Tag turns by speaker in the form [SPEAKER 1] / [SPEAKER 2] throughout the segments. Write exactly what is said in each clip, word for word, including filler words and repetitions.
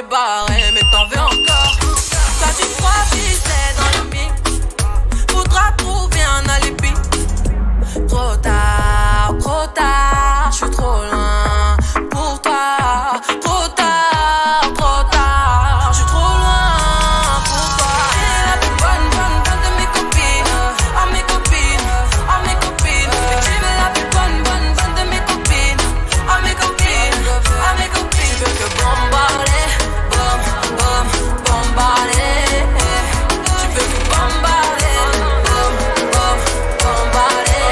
[SPEAKER 1] barrer, mais t'en veux encore. Toi tu crois que c'est dans le mix, faudra trouver un alibi. Trop tard, trop tard, je suis trop loin pour toi. Trop tard, trop tard, je suis trop loin pour toi. T'es la plus bonne, bonne, bonne de mes copines, oh mes copines, oh mes copines. Et tu veux la plus bonne, bonne, bonne de mes copines, oh mes copines, oh mes copines. Tu veux que bombarder, bom, bom, bombarder. Tu veux que bombarder, bom, bom, bombarder.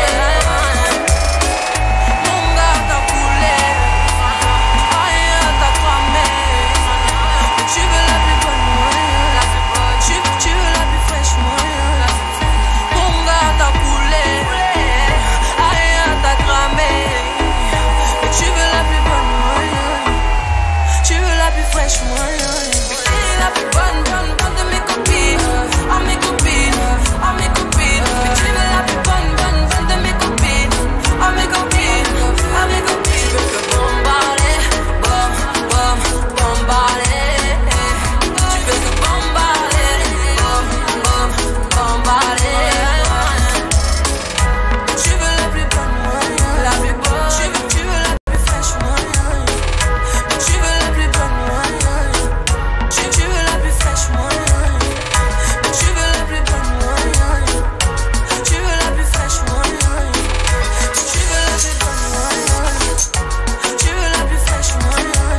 [SPEAKER 1] Mon gars t'a coulé, aïe t'as cramé. Mais tu veux la plus bonne, moi. Tu, tu veux la plus fraîche, moi. Mon gars t'a coulé, aïe t'as cramé. Mais tu veux la plus bonne, moi. Tu veux la plus fraîche, moi. T'es la plus bonne, bonne, bonne de mes copines, oh mes copines, oh mes copines. Mais tu veux la plus bonne, bonne, bonne de mes copines, oh mes copines, oh mes copines. Tu veux que bombarder, bom, bom, bombarder. Tu veux que bombarder, bom, bom, bombarder. Tu veux la plus bonne, moi, la plus bonne. Tu veux, tu veux la plus fraîche, moi. Tu veux la plus bonne, moi. Tu, tu veux la plus fraîche, moi. Tu veux la plus bonne, moi. Tu veux la plus fraîche, moi. Tu veux la plus bonne, moi. Tu veux la plus fraîche, moi.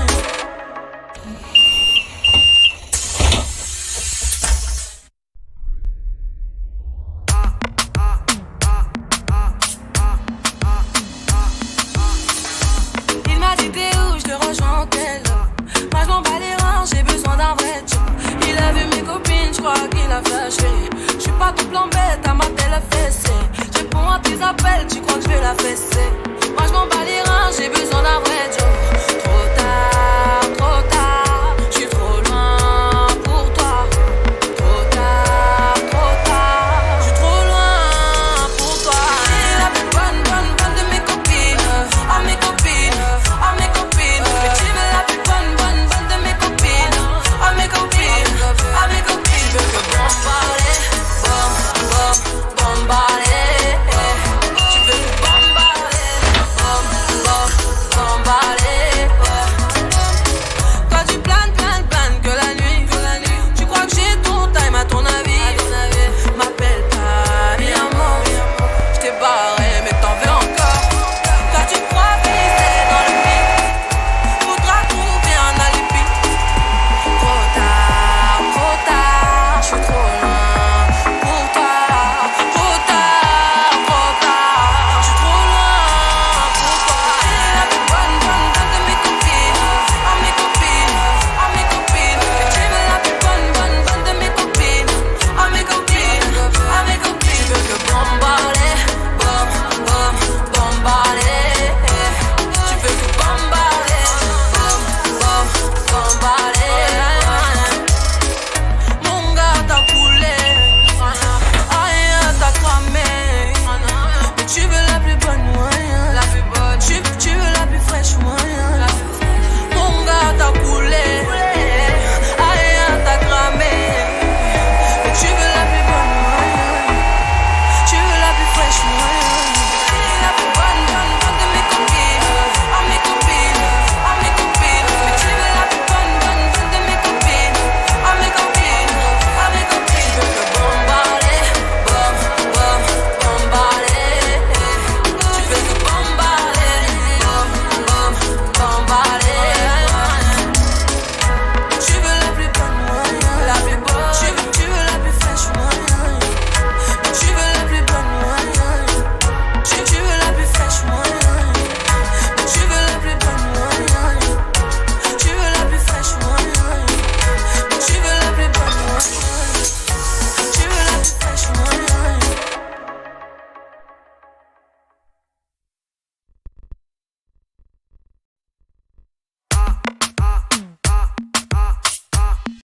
[SPEAKER 1] Il m'a dit t'es où, je te rejoins en tel. Moi je m'en bats les reins, j'ai besoin d'un vrai job. Il a vu mes copines, je crois qu'il a flashé. Je suis pas tout plan bête, à